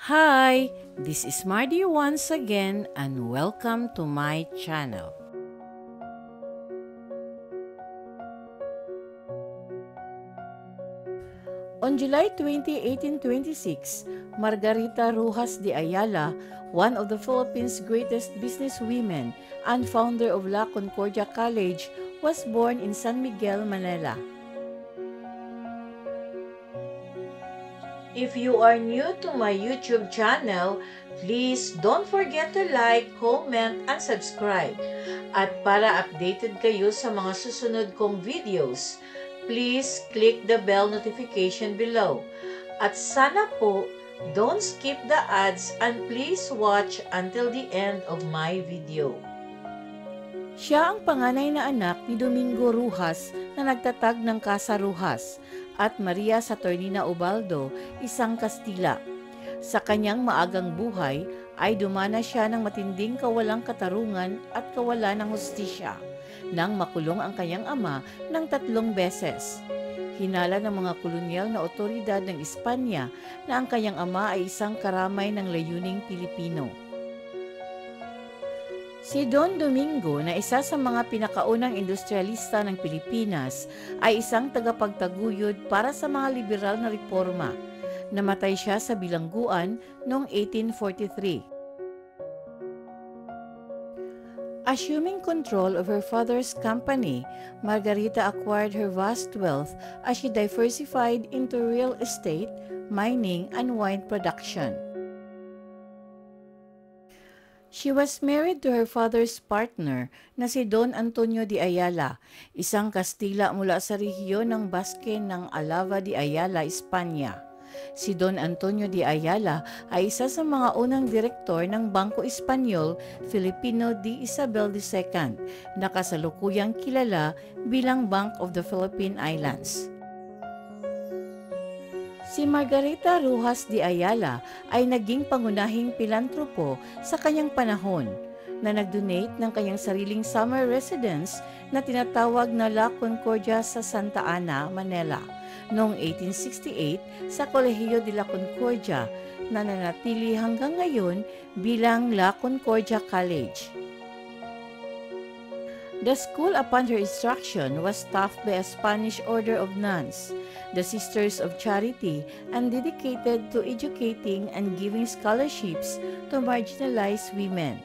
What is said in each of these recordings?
Hi, this is Mardy once again and welcome to my channel. On July 20, 1826, Margarita Rojas de Ayala, one of the Philippines' greatest businesswomen and founder of La Concordia College, was born in San Miguel, Manila. If you are new to my YouTube channel, please don't forget to like, comment, and subscribe. At para updated kayo sa mga susunod kong videos, please click the bell notification below. At sana po, don't skip the ads and please watch until the end of my video. Siya ang panganay na anak ni Domingo Rojas na nagtatag ng Casa Rojas at Maria Saturnina Ubaldo, isang Kastila. Sa kanyang maagang buhay ay dumana siya ng matinding kawalang katarungan at kawalan ng hustisya nang makulong ang kanyang ama ng 3 beses. Hinala ng mga kolonyal na otoridad ng Espanya na ang kanyang ama ay isang karamay ng layuning Pilipino. Si Don Domingo, na isa sa mga pinakaunang industrialista ng Pilipinas, ay isang tagapagtaguyod para sa mga liberal na reforma. Namatay siya sa bilangguan noong 1843. Assuming control of her father's company, Margarita acquired her vast wealth as she diversified into real estate, mining, and wine production. She was married to her father's partner na si Don Antonio de Ayala, isang Kastila mula sa rehiyon ng Basque ng Alava de Ayala, Espanya. Si Don Antonio de Ayala ay isa sa mga unang direktor ng Bangko Espanyol Filipino de Isabel II na kasalukuyang kilala bilang Bank of the Philippine Islands. Si Margarita Rojas de Ayala ay naging pangunahing pilantropo sa kanyang panahon na nag-donate ng kanyang sariling summer residence na tinatawag na La Concordia sa Santa Ana, Manila noong 1868 sa Colegio de la Concordia na nanatili hanggang ngayon bilang La Concordia College. The school upon her instruction was staffed by a Spanish order of nuns, the Sisters of Charity, and dedicated to educating and giving scholarships to marginalized women.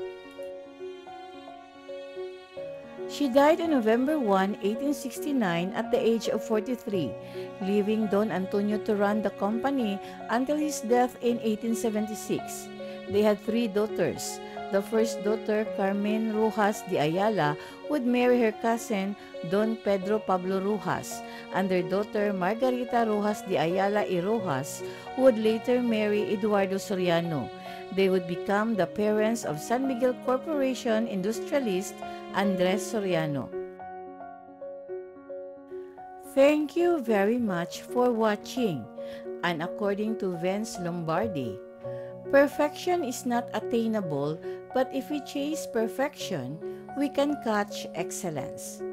She died on November 1, 1869 at the age of 43, leaving Don Antonio to run the company until his death in 1876. They had 3 daughters. The first daughter, Carmen Rojas de Ayala, would marry her cousin, Don Pedro Pablo Rojas, and their daughter, Margarita Rojas de Ayala y Rojas, would later marry Eduardo Soriano. They would become the parents of San Miguel Corporation industrialist Andres Soriano. Thank you very much for watching. And according to Vince Lombardi, perfection is not attainable, but if we chase perfection, we can catch excellence.